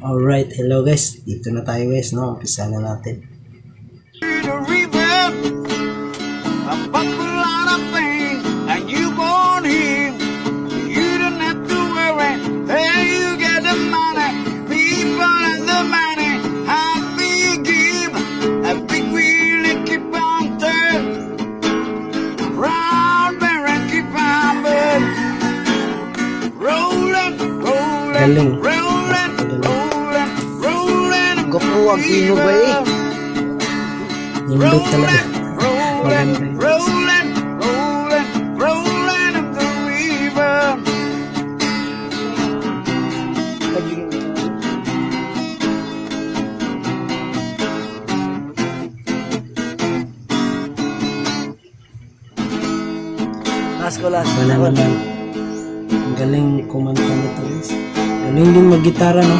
Alright, hello guys. Dito na tayo guys, no? Umpisa na natin. Galing. Gapuwag ino ba eh? Nindot talaga. Maganda. Last ko last. Wala naman. Ang galing kumanta nito guys. Galing din mag-gitara, no?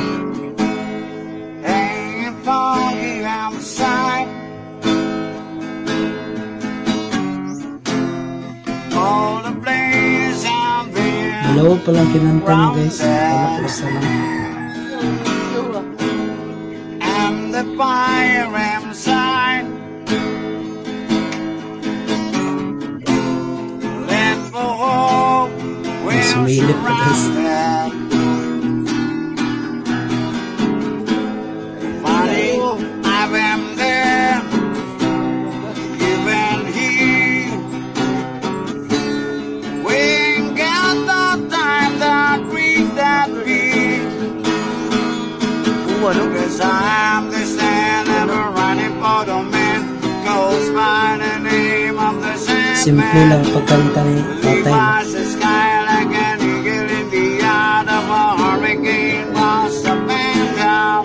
Dalawa palang kinanta niya guys. Wala ko isa lang. And the fire inside, let for hope will Sumilip pa guys. Funny, I've been there, you've been here. We ain't got the time that we cause I'm the stand ever running for the man goes by the name of the Sandman. Simple lang pagkanta ni tatay. The sky like an eagle in the eye of a hurricane was a man down.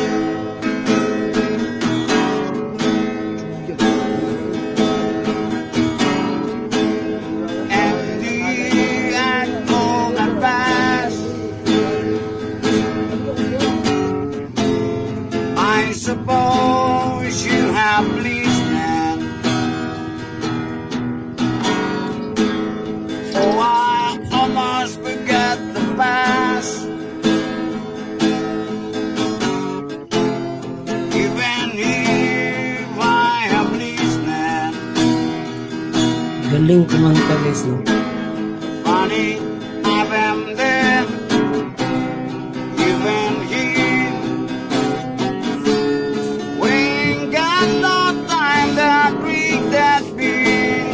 And the had gone and past. I suppose you have pleased them. Oh, I almost forget the past. Even if I have pleased them. Galing kumanta guys, no? Funny, I've been there. You've been here. We ain't got no time that we that be.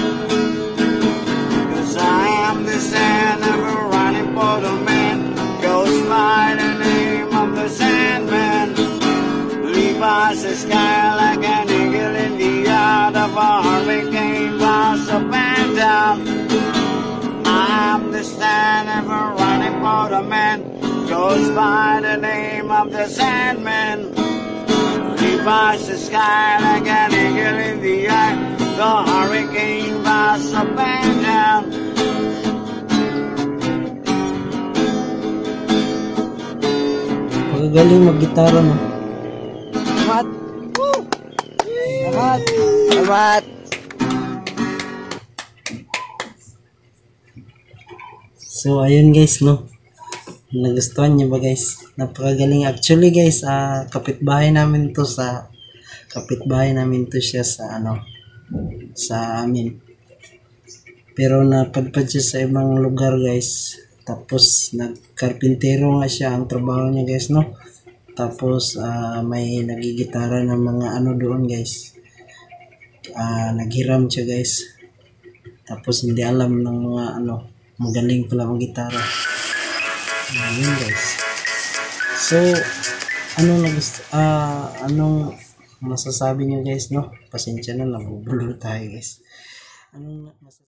Cause I am the sand ever running for the man goes by the name of the Sandman. Leave us the sky like an eagle in the eye of a hurricane was a man down. I am the stand ever running for the man goes by the name of the Sandman. Leave us the sky like an eagle in the eye. The hurricane was a man down. Pagagaling mag-gitara, no? Salamat. Salamat. Salamat. So, ayun guys, no? Nagustuhan niyo ba guys? Napakagaling. Actually guys, kapitbahay namin to siya sa sa amin. Pero napadpad siya sa ibang lugar guys. Tapos nagkarpintero nga siya ang trabaho niya guys, no? Tapos may nagigitara ng mga doon guys. Naghiram siya guys. Tapos hindi alam ng mga magaling pala ang gitara. Ayun guys. So, anong masasabi niyo guys, no? Pasensya na lang, bubulo tayo guys. Anong masasabi